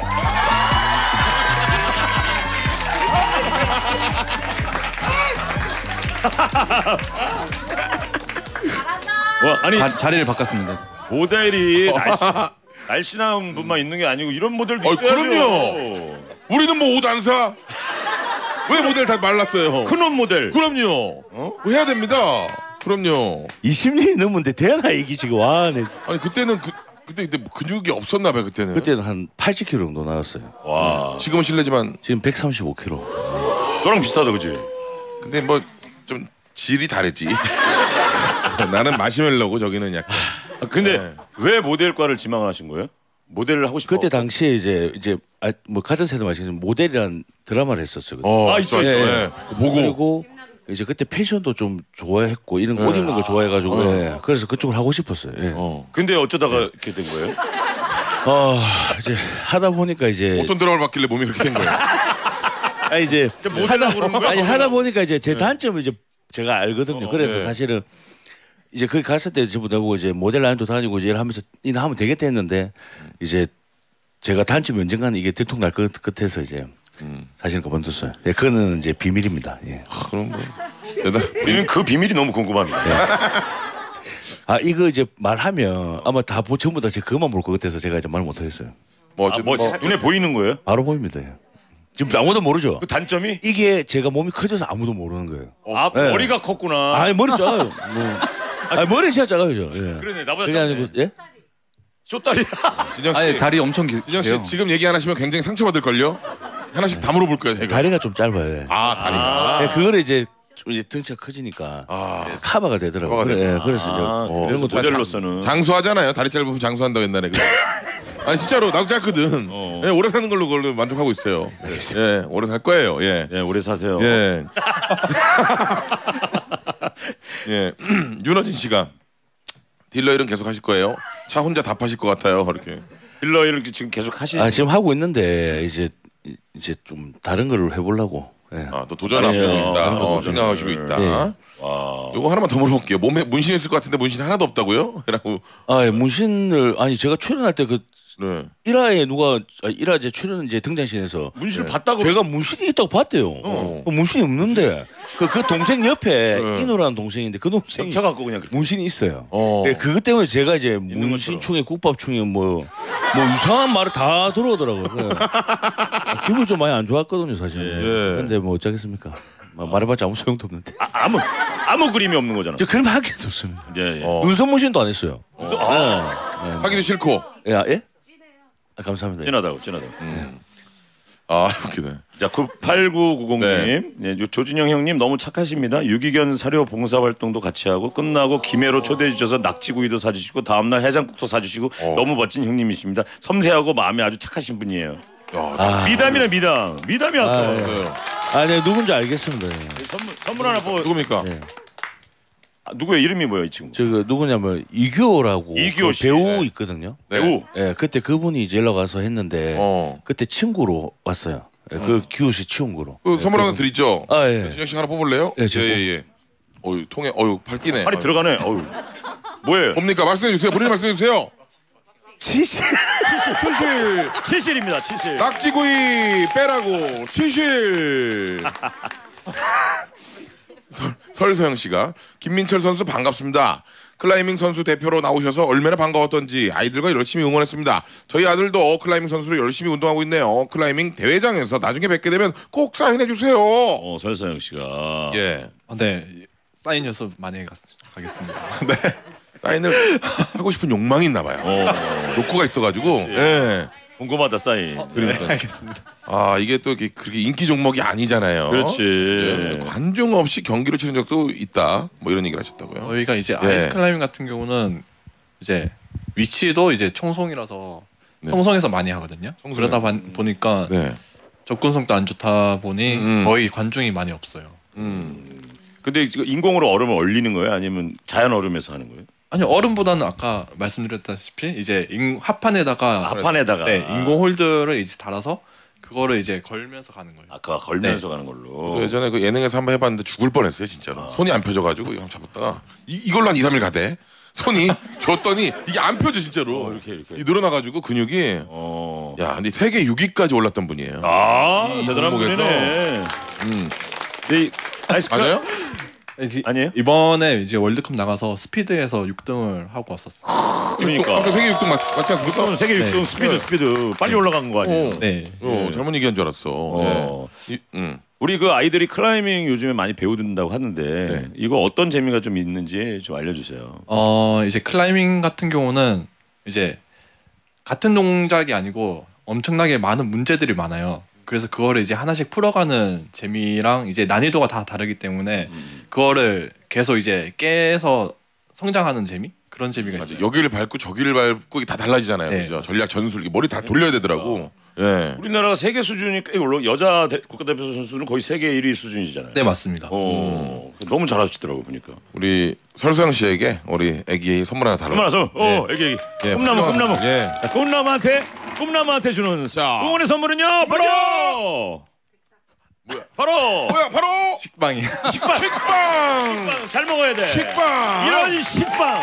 와 아니 자, 자리를 바꿨습니다. 모델이 날씨, 날씬한 분만 있는 게 아니고 이런 모델도 어, 있어야죠. 그럼요. 우리는 뭐 옷 안 사? 왜 모델 다 말랐어요? 큰 옷 모델. 그럼요. 어? 해야 됩니다. 그럼요. 이십 년이 넘었는데 되나 이게 지금 와. 네. 아니 그때는 그 그때 그때 뭐 근육이 없었나 봐요 그때는. 그때는 한 팔십 킬로그램 정도 나왔어요. 와 지금은 실례지만 지금 백삼십오 킬로그램. 너랑 비슷하다 그지? 근데 뭐 좀 질이 다르지. 나는 마시멜로고 저기는 약간. 아, 근데 네. 왜 모델과를 지망을 하신 거예요? 모델을 하고 싶어. 그때 당시에 이제 이제 아, 뭐 같은 세대 마시는 모델이라는 드라마를 했었어요. 그때. 어, 아, 있죠, 있죠. 있죠. 예. 그거 보고. 그리고 이제 그때 패션도 좀 좋아했고 이런 옷 입는 거 좋아해가지고 예. 그래서 그쪽을 하고 싶었어요. 예. 어. 어. 근데 어쩌다가 이렇게 된 거예요? 이제 하다 보니까 이제 어떤 드라마를 봤길래 몸이 그렇게 된 거예요? 아 이제 하다 그러는 거야? 아니 하다 보니까 이제 제 단점을 이제 제가 알거든요. 어, 그래서 네. 사실은 이제 거기 갔을 때 전부 내보고 이제 모델 라인도 다니고 이제 일하면서 이나 하면 되겠다 했는데 이제 제가 단점이 언젠가는 이게 들통날 것 같아서 이제 사실 그만뒀어요. 예, 그거는 이제 비밀입니다. 예. 그런 거. 대단. 우리는 그 비밀이 너무 궁금합니다. 아 이거 이제 말하면 아마 다 보- 전부 다 제 그것만 볼 것 같아서 제가 이제 말 못하겠어요. 뭐 아, 어쨌든 뭐 뭐 눈에 보이는 거예요? 바로 보입니다. 예. 지금 아무도 모르죠. 그 단점이? 이게 제가 몸이 커져서 아무도 모르는 거예요. 아 네. 머리가 컸구나. 아니 머리 작아요. 뭐. 아니 머리 진짜 작아요. 저. 예. 그러네 나보다 그게 작네. 아니고 예? 쇼다리. 진영 씨. 아니 다리 엄청 기, 진영 씨 길어요. 지금 얘기 안 하시면 굉장히 상처받을 걸요. 하나씩 다 물어볼 거예요, 제가. 다리가 좀 짧아요. 예. 아, 다리가. 예, 그거를 이제 좀 이제 등치가 커지니까 아. 카바가 되더라고요. 커버가 그래, 되구나. 예, 그래서 이제 아, 어, 그래서 그래서 모델로서는 장수하잖아요. 다리 짧으면 장수한다고 옛날에. 그래. 아니 진짜로 나도 짧거든. 어. 예, 오래 사는 걸로 걸로 만족하고 있어요. 예, 오래 살 거예요. 예. 예 오래 사세요. 예. 예, 윤어진 씨가 딜러 일은 계속 하실 거예요. 차 혼자 답하실 것 같아요. 이렇게. 딜러 이렇게 지금 계속 하시. 아 지금 하고 있는데 이제 이제 좀 다른 걸 해보려고. 예. 아, 또 도전하고 아니에요. 있다. 다른 거 어, 도전을. 생각하시고 있다. 예. 와. 요거 하나만 더 물어볼게요. 몸에 문신 있을 것 같은데 문신 하나도 없다고요? 라고. 아 예, 문신을 아니 제가 출연할 때 그 네. 일화에 누가 아, 일화 이제 출연 이제 등장신에서 문신을 봤다고. 제가 문신이 있다고 봤대요. 어. 어, 문신이 없는데 그, 그 동생 옆에 네. 인호라는 동생인데 그 동생이 쳐갖고 그냥 그렇게. 문신이 있어요. 어. 예, 그것 때문에 제가 이제 것처럼. 문신충에 국밥충에 뭐, 뭐 이상한 말을 다 들어오더라고요. 그, 아, 기분이 좀 많이 안 좋았거든요, 사실. 예. 근데 뭐 어쩌겠습니까? 뭐 말해봤자 아무 소용도 없는데. 아, 아무 아무 그림이 없는 거잖아. 저 그림 한 개도 없습니다. 예, 예. 어. 눈썹 문신도 안 했어요. 하기도 싫고. 예? 예? 아, 감사합니다. 진하다고 진하다고. 아, 웃기네. 자, 구팔구구공 님, 네. 요 조진영 형님 너무 착하십니다. 유기견 사료 봉사 활동도 같이 하고 끝나고 김해로 초대해 주셔서 낙지구이도 사주시고 다음날 해장국도 사주시고 너무 멋진 형님이십니다. 섬세하고 마음이 아주 착하신 분이에요. 야, 미담이네 미담. 미담이 왔어. 아, 예. 아, 네, 누군지 알겠습니다. 예. 선물 선물 하나 뽑아. 누굽니까? 네. 아, 누구의 이름이 뭐예요, 이 친구? 저그 누구냐면 이규호라고 이규호 그 씨. 배우 네. 있거든요. 네. 배우. 예, 그때 그분이 이제 연락 와서 했는데 어. 그때 친구로 왔어요. 예, 그 규호 씨 친구로. 그 선물 하나 드리죠. 아, 예. 진영 씨 하나 뽑을래요? 예, 제가 예, 예. 어유 통에 어유 팔기네. 팔이 어휴. 들어가네. 어유. 뭐예요? 뭡니까? 말씀해 주세요. 본인 말씀해 주세요. 치실. 치실. 칠실입니다. 칠실. 낙지구이 빼라고 치실. 설, 설서영 씨가 김민철 선수 반갑습니다. 클라이밍 선수 대표로 나오셔서 얼마나 반가웠던지 아이들과 열심히 응원했습니다. 저희 아들도 클라이밍 선수로 열심히 운동하고 있네요. 클라이밍 대회장에서 나중에 뵙게 되면 꼭 사인해 주세요. 어, 설서영 씨가. 예. 아, 네 사인 연습 많이 가, 가겠습니다. 네. 사인을 하고 싶은 욕망이 있나 봐요. 어, 욕구가 있어가지고. 예. 궁금하다 사인. 그러니까. 네, 알겠습니다. 아 이게 또 이렇게 그렇게 인기 종목이 아니잖아요. 그렇지. 예, 관중 없이 경기를 치른 적도 있다. 뭐 이런 얘기를 하셨다고요. 저희가 이제 예. 아이스 클라이밍 같은 경우는 이제 위치도 이제 청송이라서 네. 청송에서 많이 하거든요. 청송에서. 그러다 반- 보니까 네. 접근성도 안 좋다 보니 음. 거의 관중이 많이 없어요. 음. 근데 지금 인공으로 얼음을 얼리는 거예요? 아니면 자연 얼음에서 하는 거예요? 아니 얼음보다는 아까 말씀드렸다시피 이제 인, 합판에다가 합판에다가. 네, 인공 홀드를 이제 달아서 그거를 이제 걸면서 가는 거예요. 아까 걸면서 가는 걸로. 또 예전에 그 예능에서 한번 해봤는데 죽을 뻔했어요 진짜로. 손이 안 펴져가지고 이거 한번 잡았다가 이, 이걸로 한 이, 삼 일 가대. 손이 줬더니 이게 안 펴져 진짜로. 어, 이렇게, 이렇게. 이 늘어나가지고 근육이. 어. 야, 근데 세계 육 위까지 올랐던 분이에요. 아, 이 대단한 종목에서. 분이네. 음. 네, 아이스 클라- 맞아요? 이- 아니에요? 이번에 이제 월드컵 나가서 스피드에서 육 등을 하고 왔었어요. 그러니까. 아까 세계 육 등 맞, 맞지 않습니까? 그럼 세계 육 등 네. 스피드 스피드 빨리 올라간 거 아니에요? 어. 네. 어, 잘못 얘기한 줄 알았어. 어. 예. 이, 음. 우리 그 아이들이 클라이밍 요즘에 많이 배우든다고 하는데 네. 이거 어떤 재미가 좀 있는지 좀 알려주세요. 어 이제 클라이밍 같은 경우는 이제 같은 동작이 아니고 엄청나게 많은 문제들이 많아요. 그래서 그거를 이제 하나씩 풀어가는 재미랑 이제 난이도가 다 다르기 때문에 그거를 계속 이제 깨서 성장하는 재미 그런 재미가 맞아. 있어요. 여기를 밟고 저기를 밟고 이게 다 달라지잖아요. 네. 그죠? 전략 전술 이게 머리 다 돌려야 되더라고. 예. 우리나라가 세계 수준이 꽤 올라 여자 대- 국가대표 선수는 거의 세계 일 위 수준이잖아요. 네 맞습니다. 어, 너무 잘하시더라고 보니까. 우리 설소영 씨에게 우리 애기 선물 하나 달라. 그만하서 어 애기 애기 예, 꿈나무 훌륭한- 꿈나무 예. 자, 꿈나무한테 꿈나무한테 주는 자. 응원의 선물은요 바로 뭐야? 바로 뭐야? 바로 식빵이 식빵 식빵. 식빵 잘 먹어야 돼. 식빵. 이런 식빵.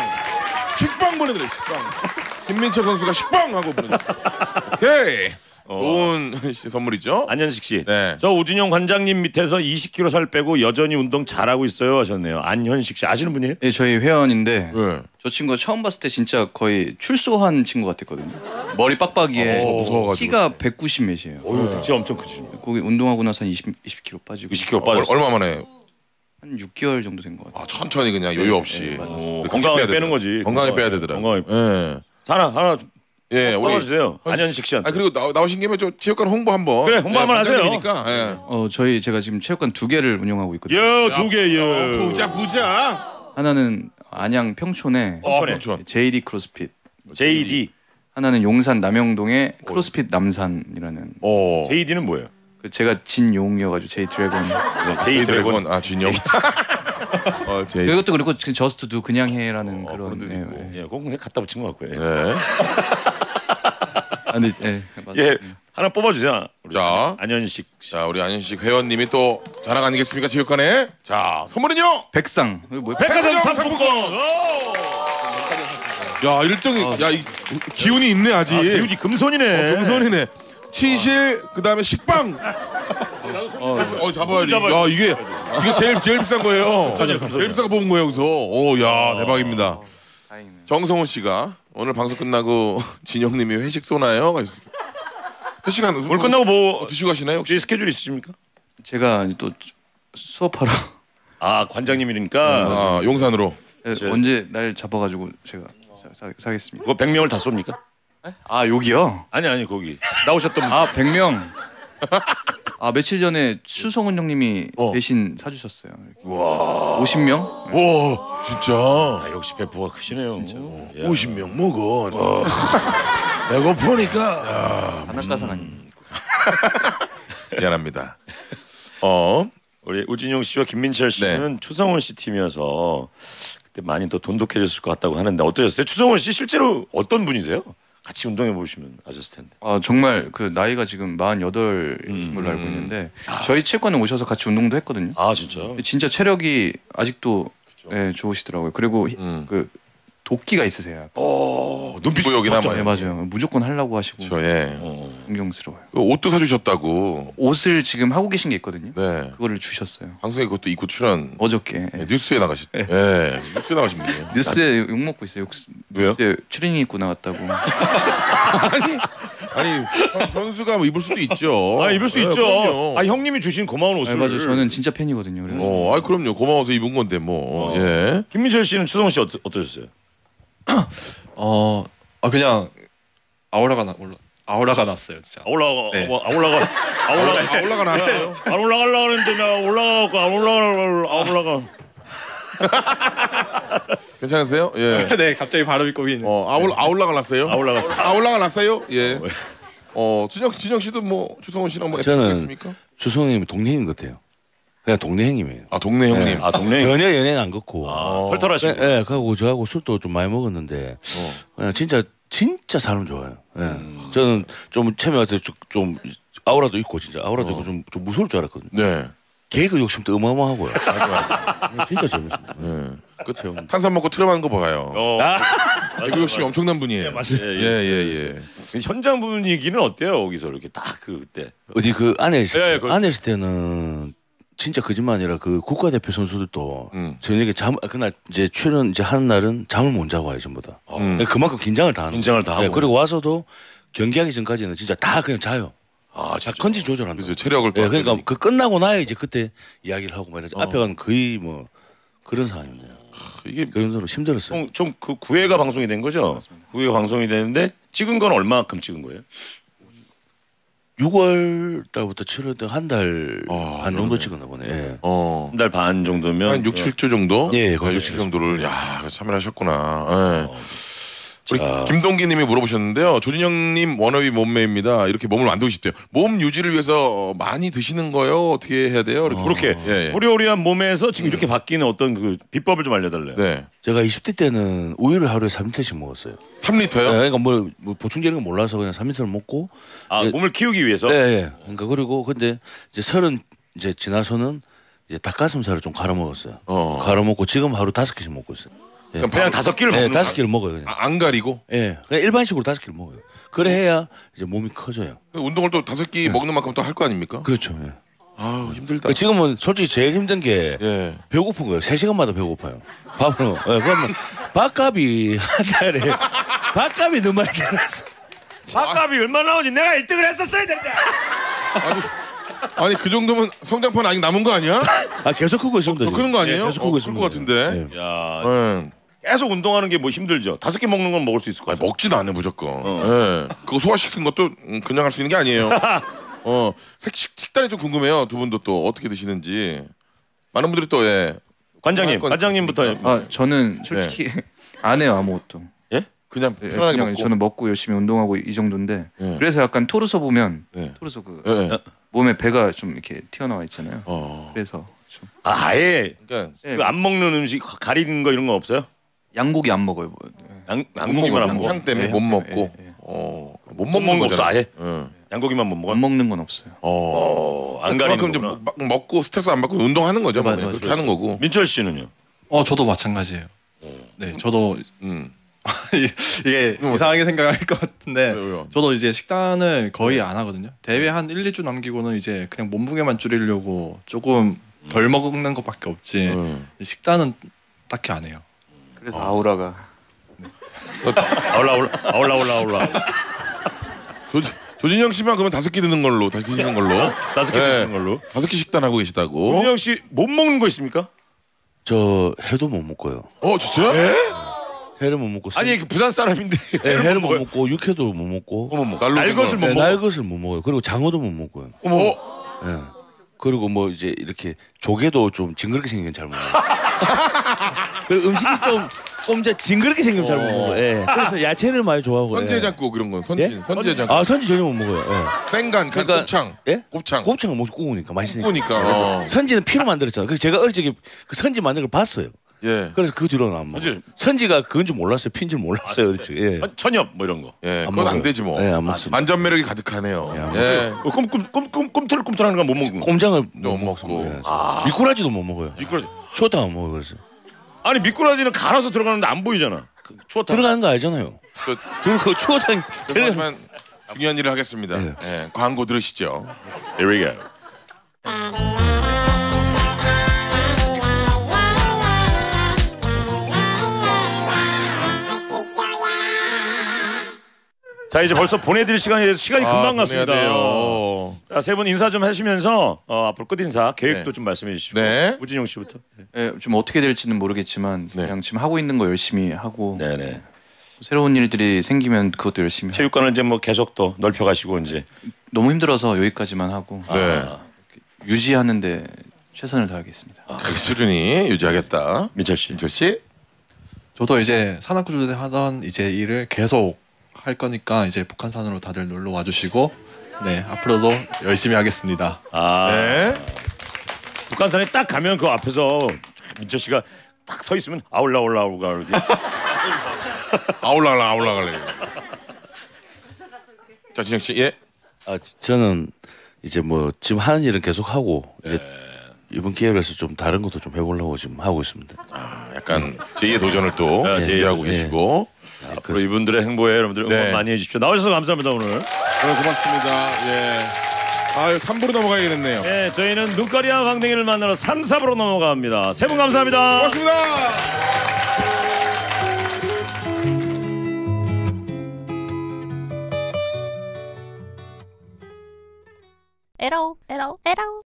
식빵 보내드려. 식빵. 김민철 선수가 식빵 하고 보내드렸어. 오케이. 좋은 선물이죠. 안현식 씨. 네. 저 우진영 관장님 밑에서 이십 킬로그램 살 빼고 여전히 운동 잘하고 있어요 하셨네요. 안현식 씨 아시는 분이에요? 예, 저희 회원인데 네. 저 친구가 처음 봤을 때 진짜 거의 출소한 친구 같았거든요. 머리 빡빡이에 어, 무서워가지고. 키가 백구십 몇이에요. 어유 득지 엄청 크지. 거기 운동하고 나서 한 이십, 이십 킬로그램 빠지고 이십 킬로그램 얼, 빠졌어. 얼마 만에? 한 육 개월 정도 된 것 같아요. 아, 천천히 그냥 여유 없이. 어, 그렇게 건강하게 빼야 빼는 되더라. 거지. 건강하게 건강하게. 빼야 되더라. 건강하게. 예. 하나 하나 예, 우리 뽑아주세요. 안현식 씨한테. 아 그리고 나, 나오신 김에 저 체육관 홍보 한번. 그래, 홍보 한번 하세요. 관장님이니까, 예. 어 저희 제가 지금 체육관 두 개를 운영하고 있거든요. 여두 개요. 부자 부자. 하나는 안양 평촌에 어, 평촌에. 그렇죠. 제이디 크로스핏, 제이디. 하나는 용산 남영동에 크로스핏 남산이라는. 어. 제이디는 뭐예요? 그 제가 진용이어가지고 제이 드래곤. 네, 제이 드래곤. 아 진영. 어, 제 이것도 그리고 그 저스트 두 그냥 해라는 어, 그런. 그런 예, 있고. 예. 예, 그건 그냥 갖다 붙인 것 같고요. 예. 네. 아, 근데 예, 맞아요. 예, 하나 뽑아주세요. 우리 자. 안현식 씨. 자, 우리 안현식 회원님이 또 자랑 아니겠습니까? 체육관에. 자, 선물은요? 백상. 이거 뭐야? 백화점 백화점 상품권. 야, 일 등이 야, 이 기운이 있네 아직. 아, 기운이 금손이네. 어, 금손이네. 치실 그다음에 식빵. 어, 어 잡아야 돼. 야, 이게 이게 제일 제일 비싼 거예요. 제일 비싼 거 뽑은 거예요, 여기서. 오, 야, 대박입니다. 다행이네. 정성훈 씨가 오늘 방송 끝나고 진영님이 회식 쏘나요? 회식 한 오늘 끝나고 뭐 드시고 가시나요? 혹시? 혹시 스케줄 있으십니까? 제가 또 수업하러 아 관장님이니까 아, 용산으로. 예, 언제 날 잡아가지고 제가 사, 사, 사겠습니다. 그거 백 명을 다 쏩니까? 아 여기요? 아니 아니 거기 나오셨던 분. 아 백 명. 아 며칠 전에 추성훈 형님이 어. 대신 사주셨어요. 와. 오십 명? 와, 진짜. 아, 역시 배포가 크시네요. 야. 오십 명 먹어. 내가 보니까 바나가상 아닙니다. 미안합니다. 어, 우리 우진용 씨와 김민철 씨는 추성훈 씨 팀이어서 그때 많이 더 돈독해졌을 것 같다고 하는데 어떠셨어요? 추성훈 씨 실제로 어떤 분이세요? 같이 운동해 보시면 아셨을 텐데. 아 정말 그 나이가 지금 마흔여덟이신 걸로 알고 있는데 저희 체육관에 오셔서 같이 운동도 했거든요. 아 진짜. 진짜 체력이 아직도 예, 좋으시더라고요. 그리고 히- 음. 그 도끼가 있으세요. 어, 눈빛 보여기나 네 봐요. 맞아요. 무조건 하려고 하시고 저 예. 존경스러워요. 그 옷도 사주셨다고. 옷을 지금 하고 계신 게 있거든요. 네. 그거를 주셨어요. 방송에 그것도 입고 출연. 어저께 예. 네, 뉴스에 나가신. 예. 뉴스에 나가신 분이에요. 뉴스에 욕 먹고 있어요. 욕, 왜요? 뉴스에 추리닝 입고 나왔다고. 아니 선- 선수가 뭐 입을 수도 있죠. 아 입을 수 예, 있죠. 그럼요. 아 형님이 주신 고마운 옷을. 아, 맞아요. 저는 진짜 팬이거든요. 그래서 어, 아 그럼요. 고마워서 입은 건데 뭐. 어. 예. 김민철 씨는 추성훈 씨 어떠, 어떠셨어요? 어, 아 그냥 아우라가 나 올라 아우라가 났어요, 진짜. 아, 올라가. 네. 아, 올라가. 아 올라가. 아, 올라가 나왔어요. 안 올라가려고 했는데 나 올라가고 안 올라가. 안 올라가. 괜찮으세요? 예. 네, 갑자기 발음이 꼬이네. 어, 아울 아울라가 났어요? 아 올라갔어. 아울라가 났어요? 예. 어, 진영 진영 씨도 뭐 추성훈 씨랑 뭐 저는 했습니까? 주성님이 동네인 것 같아요. 그냥 동네 형님이에요. 아, 동네 형님. 아 동네. 전혀 연예는 안 걷고. 아, 털털하시고. 예, 네, 그하고 저하고 술도 좀 많이 먹었는데 그냥 진짜 진짜 사람 좋아요. 예. 저는 좀 처음에 왔을 때 좀 아우라도 있고 진짜 아우라도 있고 좀, 좀 무서울 줄 알았거든요. 네. 개그 욕심도 어마어마하고요. 진짜 재밌습니다. 예. 그 탄산 먹고 트름하는 거 봐요. 어. 개그 욕심이 엄청난 분이에요. 맞아요. 예, 예, 예. 그 현장 분위기는 어때요? 거기서 이렇게 딱 그 그때. 어디 그 안에 있을, 예, 때, 그- 안에 있을 때는 진짜 거짓말 아니라 그 국가대표 선수들도 음. 저녁에 잠 아, 그날 이제 출연 이제 하는 날은 잠을 못 자고 와요 전부 다. 음. 그만큼 긴장을 다 하는 긴장을 거예요. 다 예, 하고. 그리고 와서도 경기하기 전까지는 진짜 다 그냥 자요. 아 다 진짜. 컨디 조절한다. 그래서 체력을 또 예, 그러니까 하게 그 끝나고 나야 이제 그때 이야기를 하고 말이죠. 앞에 가는 거의 뭐 그런 상황입니다. 되니까. 이게 그 정도로 힘들었어요. 좀그 구 회가 방송이 된 거죠? 구 회가 방송이 되는데 찍은 건 얼마만큼 찍은 거예요? 유월 달부터 칠월 한 달 아, 반 정도 찍었나 보네. 예. 어. 한 달 반 정도면 한 육, 칠 주 정도? 예, 아, 거의 육, 칠 주 정도를 야, 참여를 하셨구나. 예. 우리 자. 김동기 님이 물어보셨는데요. 조진영 님 워너비 몸매입니다. 이렇게 몸을 만들고 싶대요. 몸 유지를 위해서 많이 드시는 거요? 어떻게 해야 돼요? 이렇게. 그렇게 예, 예. 호리호리한 몸에서 지금 이렇게 바뀌는 어떤 그 비법을 좀 알려달래요. 네. 제가 이십 대 때는 우유를 하루에 삼 리터씩 먹었어요. 삼 리터요? 예, 그러니까 뭐, 뭐 보충제 이런 거 몰라서 그냥 삼 리터를 먹고. 아 예. 몸을 키우기 위해서. 예, 예. 그러니까 그리고 근데 이제 서른 이제 지나서는 이제 닭가슴살을 좀 갈아 먹었어요. 어. 갈아 먹고 지금 하루 다섯 개씩 먹고 있어요. 예. 그냥 그냥 다섯 끼를 예, 먹는 다섯 거야. 개를 먹어요. 그냥. 아, 안 가리고 예, 그냥 일반식으로 다섯 개를 먹어요. 그래 해야 이제 몸이 커져요. 운동을 또 다섯 끼 먹는 만큼 또 할 거 아닙니까? 그렇죠. 예. 아 힘들다. 지금은 솔직히 제일 힘든 게 예. 배고픈 거예요. 세 시간마다 배고파요. 밥으로. 예, 그러면 밥값이 한 달에 밥값이 너무 많이 들어서. 밥값이 얼마 나오지? 내가 일 등을 했었어야 된다. 아니, 아니 그 정도면 성장판 아직 남은 거 아니야? 아 계속 크고 있습니다. 더 지금. 크는 거 아니에요? 예, 계속 어, 크고 클 있습니다. 것 같은데. 예. 야 예. 계속 운동하는 게 뭐 힘들죠. 다섯 개 먹는 건 먹을 수 있을 것 아니, 같아. 먹지도 않네 무조건. 예. 그거 소화시키는 것도 음, 그냥 할 수 있는 게 아니에요. 어, 식, 식- 식단이 좀 궁금해요. 두 분도 또 어떻게 드시는지. 많은 분들이 또 예. 관장님, 건 관장님부터. 아 저는 솔직히 안 해요 아무것도. 그냥 예, 편하게 그냥 먹고. 저는 먹고 열심히 운동하고 이 정도인데 예. 그래서 약간 토르소 보면 예. 토르소 그 예. 몸에 배가 좀 이렇게 튀어나와 있잖아요. 어. 그래서 좀 아, 아예 그러니까 예, 그 안 먹는 음식 가리는 거 이런 거 없어요? 양고기 안 먹어요. 뭐. 양, 양고기만 안 먹어. 향 때문에 예, 못 향 먹고 때문에, 예, 예. 어, 못 못 먹는 먹는 거 없어 거잖아. 아예? 응. 양고기만 못 먹어? 안 먹는 건 없어요. 어. 어, 안 그만큼 가리는 이제 거구나. 막 먹고 스트레스 안 받고 운동하는 거죠. 뭐 맞아, 그냥 맞아, 그렇게 하는 거고. 민철 씨는요? 어 저도 마찬가지예요. 네, 저도 음. 이게 이상하게 생각할 것 같은데 왜요, 왜요? 저도 이제 식단을 거의 안 하거든요. 대회 한 일, 이 주 남기고는 이제 그냥 몸무게만 줄이려고 조금 덜 먹는 것밖에 없지 음. 식단은 딱히 안 해요. 그래서 아우라가 아울라 아울라 아울라 아울라 아울라. 조지 조진영 씨만 그러면 다섯 끼 드는 걸로 다시 드시는 걸로. 다섯 개 네. 드시는 걸로. 다섯 끼 식단 하고 계시다고. 조진영 씨 못 먹는 거 있습니까? 저 회도 못 먹고요. 어 진짜? 회를 못 먹고 아니 그 부산 사람인데 네, 회를 못 먹어요? 먹고 육회도 못 먹고 어머 날로 날것을 못 네, 먹어. 날것을 못 먹어요. 그리고 장어도 못 먹고요. 어머. 예. 그리고 뭐 이제 이렇게 조개도 좀 징그럽게 생긴 건 잘 먹어요. 그리고 음식이 좀 꼼자 징그럽게 생기면 잘 못 먹어요. 예. 그래서 야채를 많이 좋아하고. 선지해장국 이런 건 선지 예? 선지해장국. 아 선지 전혀 못 먹어요. 예. 생간 간 그러니까- 곱창. 예? 곱창. 곱창은 못 구우니까 맛있으니까. 구우니까. 어. 선지는 피로 만들었잖아요. 그래서 제가 어릴 적에 그 선지 만드는 걸 봤어요. 예. 그래서 그 뒤로는 안 먹어요. 선지- 선지가 그건 줄 몰랐어요. 핀 줄 몰랐어요. 어릴 적에. 예. 천- 천엽 뭐 이런 거. 예. 안 그건 안 먹어요. 되지 뭐. 예, 안 먹습니다. 만전 매력이 가득하네요. 예, 안 예. 어, 꿈꿈꿈꿈 꿈틀꿈틀하는 건 못 먹는 거. 꼼장을 못 못 먹고. 먹고. 아. 미꾸라지도 못 먹어요. 미꾸라지. 추어탕 안 먹어요. 그래서 아니 미꾸라지는 갈아서 들어가는데 안 보이잖아. 그 추어탕. 들어가는 거 알잖아요. 그- 그리고 추어탕 들어가. 하지만 중요한 일을 하겠습니다. 예. 예. 광고 들으시죠. Here we go. 자 이제 벌써 보내드릴 시간이 돼서 시간이 금방 아, 갔습니다. 보내야 돼요. 자, 세 분 인사 좀 하시면서 어, 앞으로 끝 인사 계획도 네. 좀 말씀해 주시고. 네. 우진용 씨부터. 예, 좀 어떻게 될지는 모르겠지만 네. 그냥 지금 하고 있는 거 열심히 하고 네네. 새로운 일들이 생기면 그것도 열심히 하고 체육관을 이제 뭐 계속 또 넓혀가시고 이제. 너무 힘들어서 여기까지만 하고 네. 유지하는데 최선을 다하겠습니다. 그 수준이 유지하겠다. 민철 씨. 민철 씨. 저도 이제 산악구조대 하던 이제 일을 계속 할 거니까 이제 북한산으로 다들 놀러 와주시고 네 앞으로도 열심히 하겠습니다. 아 네. 북한산에 딱 가면 그 앞에서 민철 씨가 딱 서 있으면 아울라 올라 올라 이렇게. 아울라라 아울라갈래. 자 진영 씨. 예. 아 저는 이제 뭐 지금 하는 일은 계속 하고 이제 이번 기회에서 좀 다른 것도 좀 해보려고 지금 하고 있습니다. 아, 약간 제이의 도전을 또 네, 준비하고 예. 계시고. 앞으로 이분들의 행보에 여러분들 응원 네. 많이 해주십시오. 나와주셔서 감사합니다 오늘. 네, 고맙습니다. 예. 아, 삼 부로 넘어가야겠네요. 네, 저희는 눈가리와 방댕이를 만나러 삼, 사부로 넘어갑니다. 세 분 감사합니다. 고맙습니다. 에러 에러 에러